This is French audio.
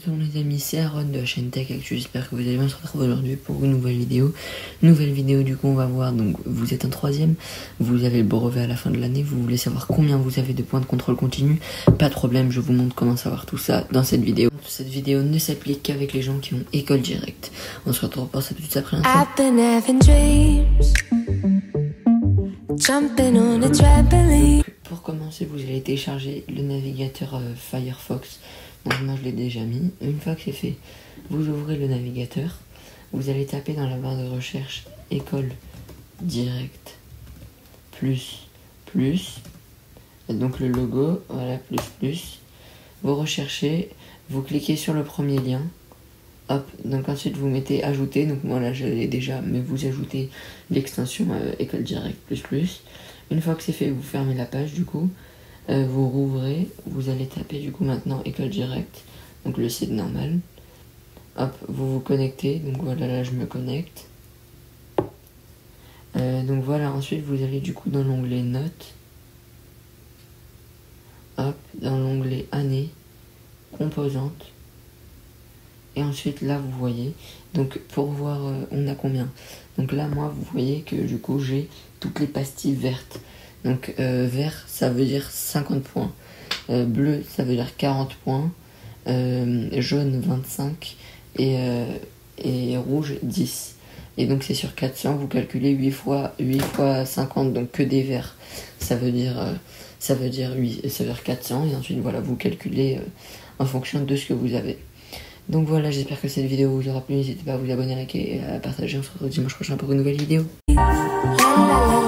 Bonjour les amis, c'est Aaron de la chaîne Tech Actu, j'espère que vous allez bien. On se retrouve aujourd'hui pour une nouvelle vidéo. Du coup on va voir, donc vous êtes en troisième, vous avez le brevet à la fin de l'année, vous voulez savoir combien vous avez de points de contrôle continu. Pas de problème, je vous montre comment savoir tout ça dans cette vidéo. Cette vidéo ne s'applique qu'avec les gens qui ont école directe. On se retrouve pour ça tout de suite après l'intro. Pour commencer, vous allez télécharger le navigateur Firefox. Donc moi je l'ai déjà mis. Une fois que c'est fait, vous ouvrez le navigateur. Vous allez taper dans la barre de recherche école directe plus. Et donc le logo, voilà, plus. Vous recherchez, vous cliquez sur le premier lien. Hop, donc ensuite vous mettez ajouter. Donc moi là je l'ai déjà, mais vous ajoutez l'extension école directe plus. Une fois que c'est fait, vous fermez la page du coup. Vous rouvrez, vous allez taper du coup maintenant école directe, donc le site normal. Hop, vous vous connectez, donc voilà, là je me connecte. Donc voilà, ensuite vous allez du coup dans l'onglet notes. Hop, dans l'onglet année, composante. Et ensuite là vous voyez, donc pour voir on a combien. Donc là moi vous voyez que du coup j'ai toutes les pastilles vertes. Donc vert ça veut dire 50 points, bleu ça veut dire 40 points, jaune 25 et rouge 10. Et donc c'est sur 400, vous calculez 8 fois 50, donc que des verts, ça veut dire 8, ça veut dire 400, et ensuite voilà vous calculez en fonction de ce que vous avez. Donc voilà, j'espère que cette vidéo vous aura plu, n'hésitez pas à vous abonner, à liker et à partager. On se retrouve dimanche prochain pour une nouvelle vidéo.